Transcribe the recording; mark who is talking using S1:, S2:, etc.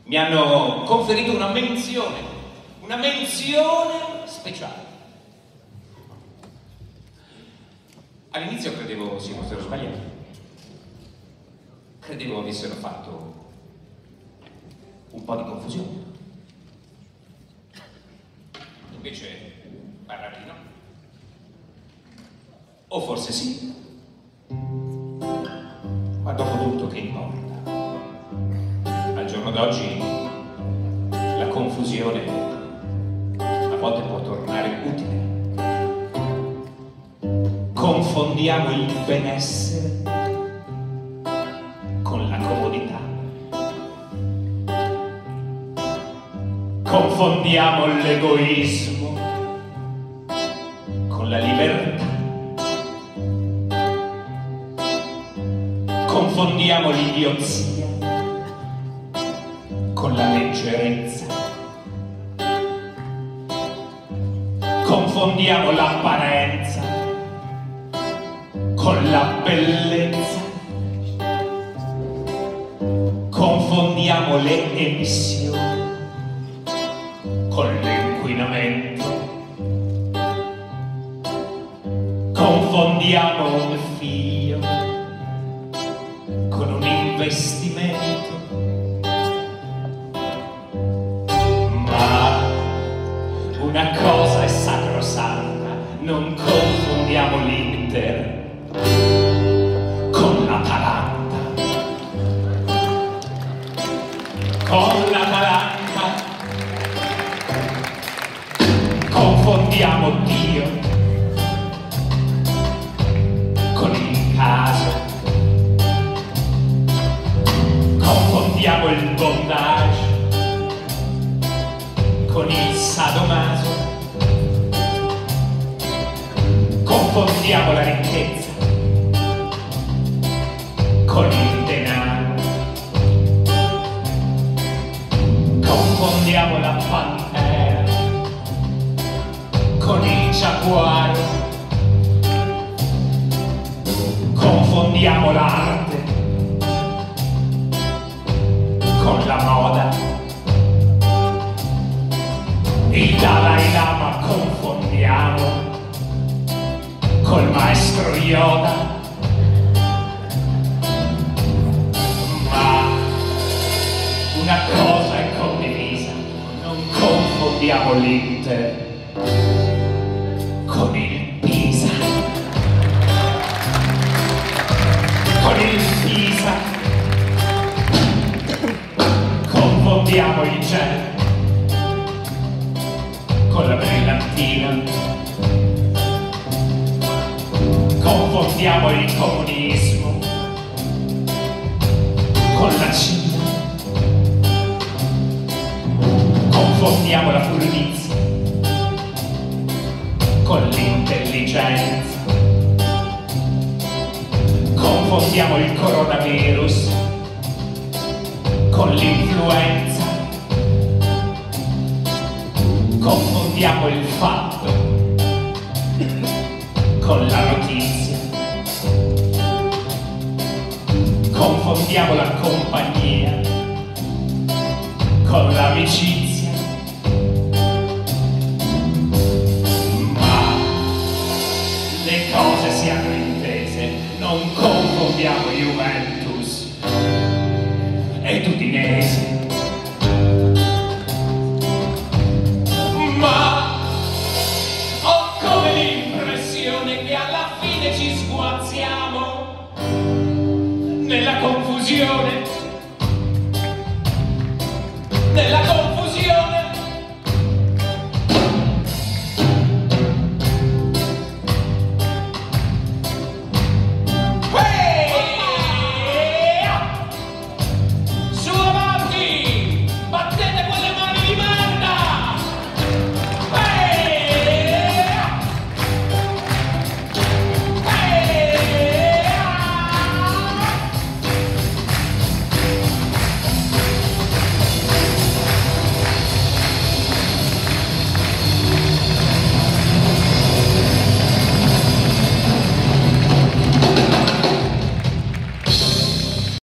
S1: mi hanno conferito una menzione speciale. All'inizio credevo si fossero sbagliati, credevo avessero fatto un po' di confusione. Invece parlare di no. O forse sì, ma dopo tutto che importa? Al giorno d'oggi la confusione a volte può tornare utile. Confondiamo il benessere con la comodità. Confondiamo l'egoismo con la libertà. Confondiamo l'idiozia con la leggerezza. Confondiamo l'apparenza con la bellezza. Confondiamo le emissioni con l'inquinamento. Confondiamo un figlio con un investimento. Ma una cosa è sacrosanta: non confondiamo l'Inter con l'Atalanta. Con l'Atalanta confondiamo Dio con il caso. Confondiamo il bondage con il sadomaso. Confondiamo la ricchezza con il denaro. Confondiamo la pantera con il giaguaro. Confondiamo l'arte con la moda. Il Dalai Lama confondiamo col maestro Yoda. Ma una cosa è condivisa: non confondiamo l'Inter con il Pisa. Con il Pisa confondiamo il cielo con la brillantina. Confondiamo il comunismo con la Cina. Confondiamo la furbizia con l'intelligenza. Confondiamo il coronavirus con l'influenza. Confondiamo il fatto con la notizia. Confondiamo la compagnia con l'amicizia. Ma le cose siano intese: non confondiamo Juventus ed Udinese.